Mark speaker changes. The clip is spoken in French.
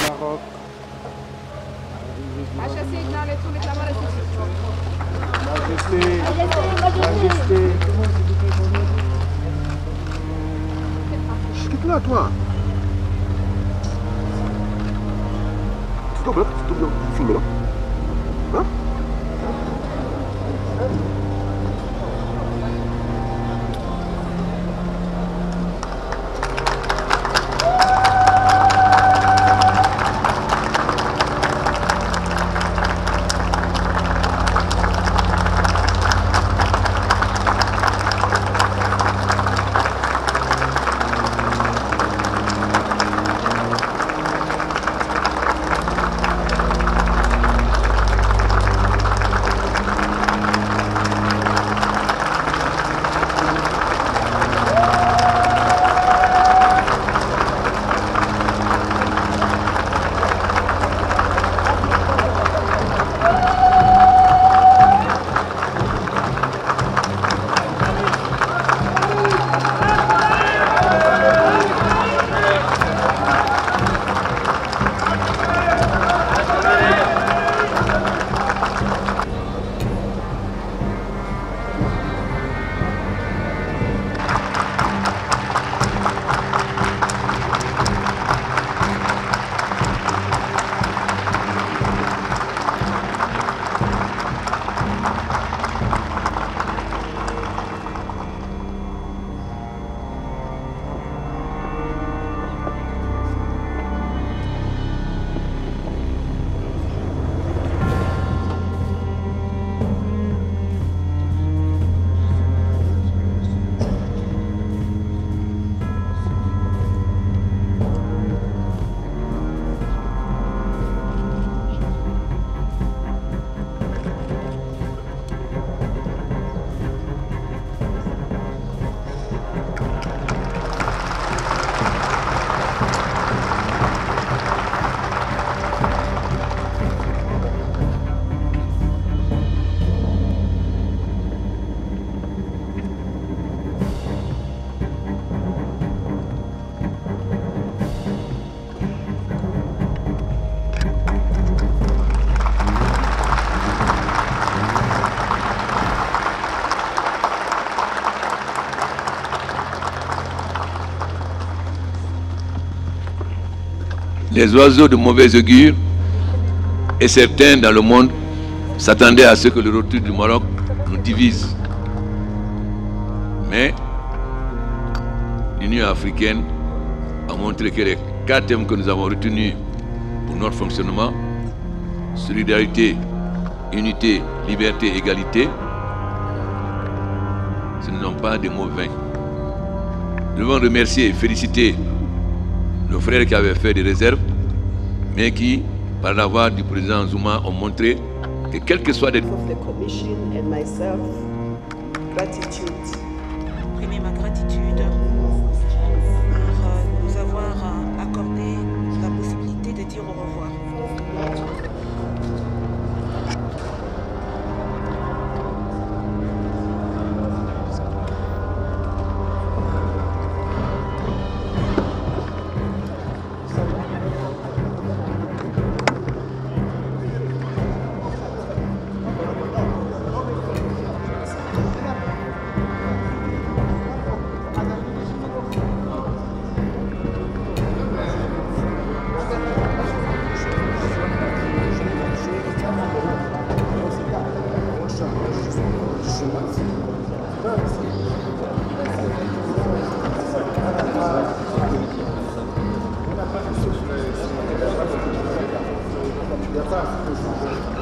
Speaker 1: Maroc. Majesté, Majesté. Chut, là, toi. Stop là, stop là, filme là. Hein?
Speaker 2: Les oiseaux de mauvais augure et certains dans le monde s'attendaient à ce que le retour du Maroc nous divise. Mais l'Union africaine a montré que les 4 thèmes que nous avons retenus pour notre fonctionnement, solidarité, unité, liberté, égalité, ce ne sont pas des mots vains. Nous devons remercier et féliciter nos frères qui avaient fait des réserves, mais qui, par la voix du président Zuma, ont montré que quel que soit des...
Speaker 3: Exprimez ma gratitude pour nous avoir accordé la possibilité de dire au revoir.
Speaker 1: Il n'y a pas